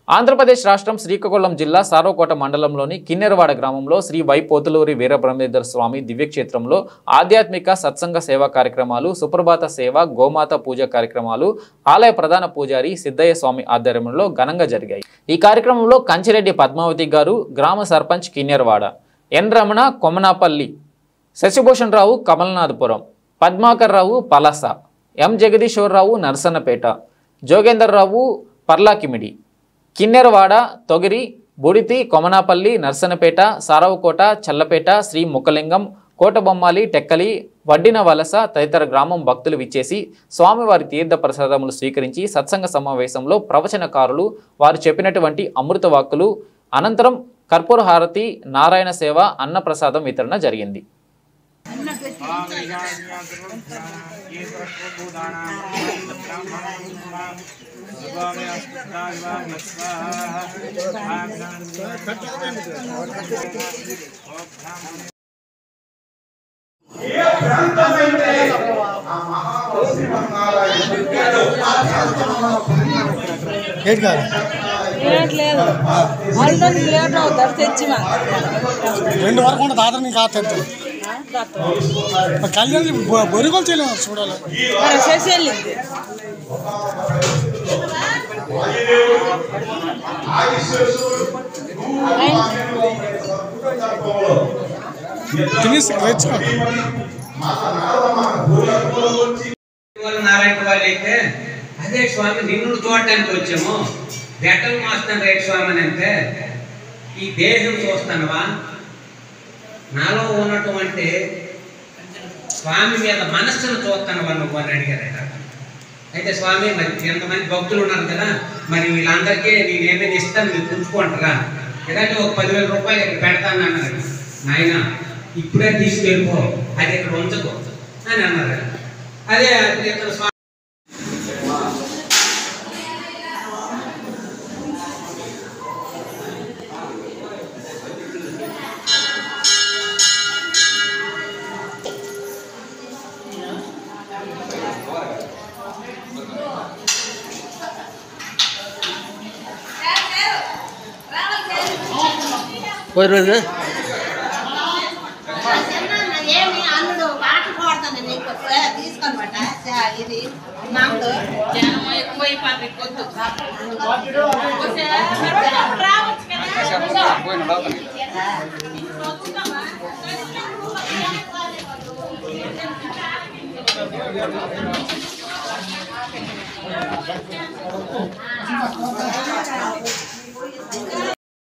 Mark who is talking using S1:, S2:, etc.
S1: ఆంధ్రప్రదేశ్ రాష్ట్రం శ్రీకాకుళం జిల్లా సారోకోట మండలంలోని కిన్నెరవాడ గ్రామంలో శ్రీ వై పోతులూరి వీరబ్రహ్మేంద్ర స్వామి దివ్యక్షేత్రంలో ఆధ్యాత్మిక సత్సంగ సేవా కార్యక్రమాలు, సుప్రభాత సేవ, గోమాత పూజ కార్యక్రమాలు ఆలయ ప్రధాన పూజారి సిద్ధయ్య స్వామి ఆధ్వర్యంలో ఘనంగా జరిగాయి. ఈ కార్యక్రమంలో కంచిరెడ్డి పద్మావతి గారు, గ్రామ సర్పంచ్ కిన్నెరవాడ, ఎన్ రమణ కొమనాపల్లి, శశిభూషణ్ రావు కమలనాథపురం, పద్మాకర్ రావు పలాస, ఎం జగదీశ్వరరావు నర్సన్నపేట, జోగేందర్ రావు పర్లాకిమిడి, కిన్నెరవాడ, తొగిరి, బుడితి, కొమనాపల్లి, నర్సనపేట, సారవకోట, చల్లపేట, శ్రీ ముఖలింగం, కోటబొమ్మాలి, టెక్కలి, వడ్డిన వలస తదితర గ్రామం భక్తులు విచ్చేసి స్వామివారి తీర్థ ప్రసాదములు స్వీకరించి సత్సంగ సమావేశంలో ప్రవచనకారులు వారు చెప్పినటువంటి అమృత వాక్కులు అనంతరం కర్పూర హారతి, నారాయణ సేవ, అన్నప్రసాదం వితరణ జరిగింది.
S2: రెండు వరకు కూడా దాదాపు నీకు ఆతద్దు కళ్యాణ్ బొరిగోలు చేయలేము చూడాలి.
S3: నారాయణ వాళ్ళు అయితే అదే స్వామి నిన్ను చూడటానికి వచ్చాము, బెట్టలు మాస్తాను రైట్ స్వామి అని అంటే ఈ దేహం చూస్తానవా, నాలో ఉన్నటువంటి స్వామి మీద మనస్సును చూస్తానవా నువ్వు అని అడిగారట. అయితే స్వామి మరి ఎంతమంది భక్తులు ఉన్నారు కదా, మరి వీళ్ళందరికీ నేనేమైనా ఇస్తాను మీరు ఉంచుకుంటారా, ఏదంటే ఒక 10,000 రూపాయలు ఇక్కడ పెడతాను అన్నారు. నాయన ఇప్పుడే తీసుకెళ్ళిపో, అది ఇక్కడ ఉంచకో అని అన్నారు. అదే ఇతను స్వామి
S4: అల్లుడు పాటలు పాడుతాను తీసుకొనమాట ఇది మామూలు జనం ఎక్కువైపోతుంది. రావచ్చు